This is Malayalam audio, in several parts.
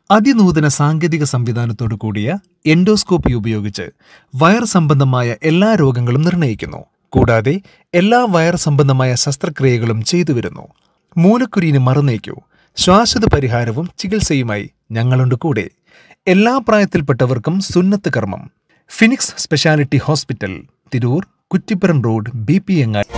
അതിനൂതന സാങ്കേതിക സംവിധാനത്തോടു കൂടിയ എൻഡോസ്കോപ്പി ഉപയോഗിച്ച് വയർ സംബന്ധമായ എല്ലാ രോഗങ്ങളും നിർണ്ണയിക്കുന്നു. കൂടാതെ എല്ലാ വയർ സംബന്ധമായ ശസ്ത്രക്രിയകളും ചെയ്തുവരുന്നു. മൂലക്കുരുവിന് മറുനീക്കൂ. ശ്വാസത പരിഹാരവും ചികിത്സയുമായി ഞങ്ങളുണ്ട് കൂടെ. എല്ലാ പ്രായത്തിൽപ്പെട്ടവർക്കും സുന്നത്ത് കർമ്മം. Phoenix specialty hospital, Tirur, Kuttippuram road, BP Angadi.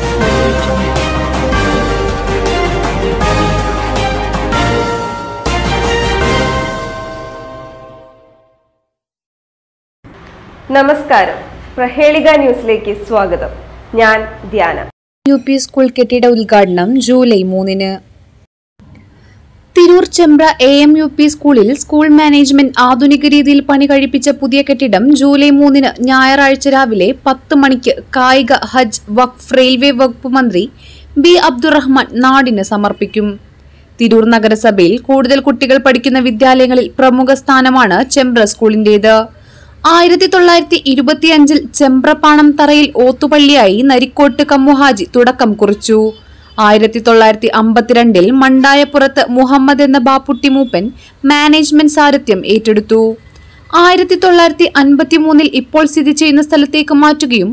നമസ്കാരം, പ്രഹേളിക ന്യൂസിലേക്ക് സ്വാഗതം. ഞാൻ ധ്യാന. UP സ്കൂൾ കെട്ടിട ഉദ്ഘാടനം ജൂലൈ 3-ന്. തിരൂർ ചെമ്പ്ര AMUP സ്കൂളിൽ സ്കൂൾ മാനേജ്മെന്റ് ആധുനിക രീതിയിൽ പണി കഴിപ്പിച്ച പുതിയ കെട്ടിടം ജൂലൈ 3-ന് ഞായറാഴ്ച രാവിലെ 10 മണിക്ക് കായിക, ഹജ്ജ്, വഖഫ്, റെയിൽവേ വകുപ്പ് മന്ത്രി B. അബ്ദുറഹ്മാൻ നാടിന് സമർപ്പിക്കും. തിരൂർ നഗരസഭയിൽ കൂടുതൽ കുട്ടികൾ പഠിക്കുന്ന വിദ്യാലയങ്ങളിൽ പ്രമുഖ സ്ഥാനമാണ് ചെമ്പ്ര സ്കൂളിന്റേത്. 1925 ചെമ്പ്രപ്പാണം തറയിൽ ഓത്തുപള്ളിയായി നരിക്കോട്ട് കമ്മുഹാജി തുടക്കം കുറിച്ചു. 1952 മണ്ടായപ്പുറത്ത് മുഹമ്മദ് എന്ന ബാപ്പുട്ടി മൂപ്പൻ മാനേജ്മെന്റ് സാരഥ്യം ഏറ്റെടുത്തു. 1953 ഇപ്പോൾ സ്ഥിതി ചെയ്യുന്ന സ്ഥലത്തേക്ക് മാറ്റുകയും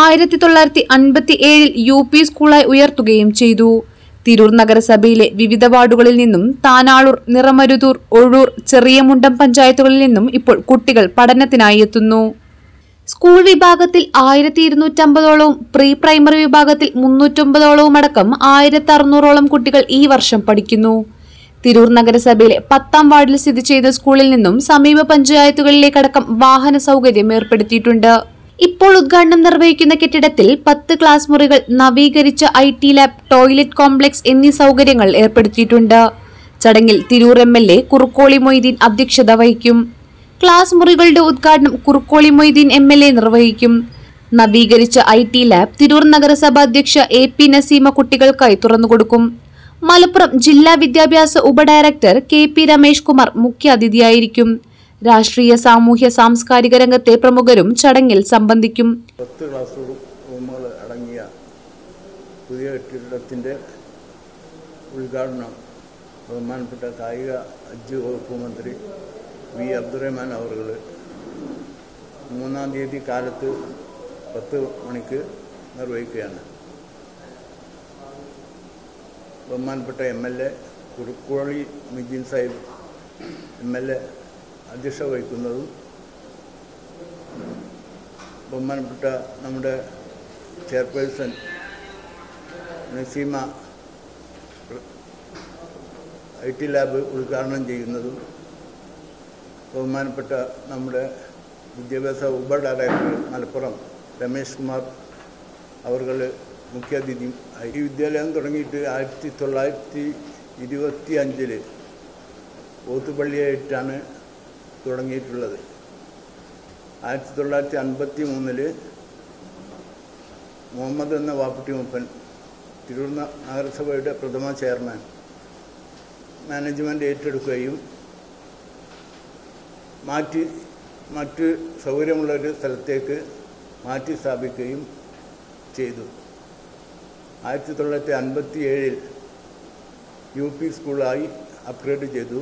1957 UP സ്കൂളായി ഉയർത്തുകയും ചെയ്തു. തിരൂർ നഗരസഭയിലെ വിവിധ വാർഡുകളിൽ നിന്നും താനാളൂർ, നിറമരുതൂർ, ഒഴൂർ, ചെറിയമുണ്ടം പഞ്ചായത്തുകളിൽ നിന്നും ഇപ്പോൾ കുട്ടികൾ പഠനത്തിനായി എത്തുന്നു. സ്കൂൾ വിഭാഗത്തിൽ 1250ഓളവും, പ്രീ പ്രൈമറി വിഭാഗത്തിൽ 309ഓളവും അടക്കം 1600ഓളം കുട്ടികൾ ഈ വർഷം പഠിക്കുന്നു. തിരൂർ നഗരസഭയിലെ 10ാം വാർഡിൽ സ്ഥിതി ചെയ്യുന്ന സ്കൂളിൽ നിന്നും സമീപ പഞ്ചായത്തുകളിലേക്കടക്കം വാഹന സൗകര്യം ഏർപ്പെടുത്തിയിട്ടുണ്ട്. ഇപ്പോൾ ഉദ്ഘാടനം നിർവഹിക്കുന്ന കെട്ടിടത്തിൽ 10 ക്ലാസ് മുറികൾ, നവീകരിച്ച IT ലാബ്, ടോയ്ലറ്റ് കോംപ്ലക്സ് എന്നീ സൗകര്യങ്ങൾ ഏർപ്പെടുത്തിയിട്ടുണ്ട്. ചടങ്ങിൽ തിരൂർ MLA കുറുക്കോളി മൊയ്തീൻ അധ്യക്ഷത വഹിക്കും. ക്ലാസ് മുറികളുടെ ഉദ്ഘാടനം കുറുക്കോളി മൊയ്തീൻ MLA നിർവഹിക്കും. നവീകരിച്ച IT ലാബ് തിരൂർ നഗരസഭ അധ്യക്ഷ AP നസീമ കുട്ടികൾക്കായി തുറന്നുകൊടുക്കും. മലപ്പുറം ജില്ലാ വിദ്യാഭ്യാസ ഉപഡയറക്ടർ KP രമേഷ് കുമാർ മുഖ്യാതിഥിയായിരിക്കും. രാഷ്ട്രീയ, സാമൂഹ്യ, സാംസ്കാരിക രംഗത്തെ പ്രമുഖരും ചടങ്ങിൽ സംബന്ധിക്കും. 10 ക്ലാസ് റൂമുകൾ അടങ്ങിയ പുതിയ കെട്ടിടത്തിൻ്റെ ഉദ്ഘാടനം ബഹുമാനപ്പെട്ട കായിക, ഹജ്ജ് വകുപ്പ് മന്ത്രി B. അബ്ദുറഹ്മാൻ അവർ 3-ാം തീയതി കാലത്ത് 10 മണിക്ക് നിർവഹിക്കുകയാണ്. ബഹുമാനപ്പെട്ട MLA കുറുക്കോളി മൊയ്തീൻ സാഹിബ് MLA അധ്യക്ഷത വഹിക്കുന്നതും ബഹുമാനപ്പെട്ട നമ്മുടെ ചെയർപേഴ്സൺ നസീമ IT ലാബ് ഉദ്ഘാടനം ചെയ്യുന്നതും ബഹുമാനപ്പെട്ട നമ്മുടെ വിദ്യാഭ്യാസ ഉപഡയറക്ടർ മലപ്പുറം രമേഷ് കുമാർ അവർ മുഖ്യാതിഥിയും. ഈ വിദ്യാലയം തുടങ്ങിയിട്ട് 1925 ഓത്തുപള്ളിയായിട്ടാണ് തുടങ്ങിയിട്ടുള്ളത്. 1953 മുഹമ്മദ് എന്ന വാപ്പുട്ടി മൂപ്പൻ തിരൂർ നഗരസഭയുടെ പ്രഥമ ചെയർമാൻ മാനേജ്മെൻറ്റ് ഏറ്റെടുക്കുകയും മറ്റ് സൗകര്യമുള്ളൊരു സ്ഥലത്തേക്ക് മാറ്റി സ്ഥാപിക്കുകയും ചെയ്തു. 1957 UP സ്കൂളായി അപ്ഗ്രേഡ് ചെയ്തു.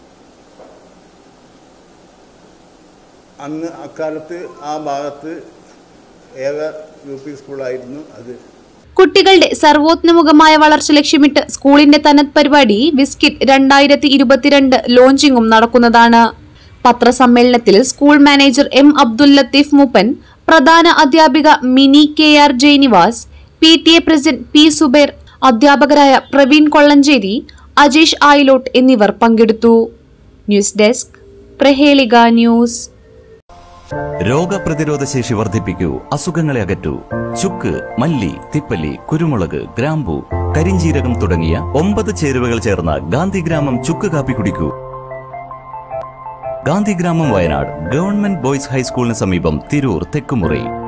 അക്കാലത്ത് ആ ഭാഗത്ത് ഏക UP സ്കൂളായിരുന്നു അത്. കുട്ടികളുടെ സർവോത്മുഖമായ വളർച്ച ലക്ഷ്യമിട്ട് സ്കൂളിന്റെ തനത് പരിപാടി വിസ്കിറ്റ് 2022 ലോഞ്ചിങ്ങും നടക്കുന്നതാണ്. പത്രസമ്മേളനത്തിൽ school manager M. Abdul Latheef Mooppan, പ്രധാന അധ്യാപിക Mini KR Jayanivas, PTA president P. Zubair, അധ്യാപകരായ പ്രവീൺ കൊള്ളഞ്ചേരി, അജേഷ് ആയിലോട്ട് എന്നിവർ പങ്കെടുത്തു. News desk, Prahelika news. രോഗപ്രതിരോധ ശേഷി വർദ്ധിപ്പിക്കൂ, അസുഖങ്ങളെ അകറ്റൂ. ചുക്ക്, മല്ലി, തിപ്പല്ലി, കുരുമുളക്, ഗ്രാമ്പു, കരിഞ്ചീരകം തുടങ്ങിയ 9 ചേരുവകൾ ചേർന്ന ഗാന്ധിഗ്രാമം ചുക്ക് കാപ്പി കുടിക്കൂ. ഗാന്ധിഗ്രാമം, വയനാട്, ഗവൺമെന്റ് ബോയ്സ് ഹൈസ്കൂളിന് സമീപം, തിരൂർ തെക്കുമുറി.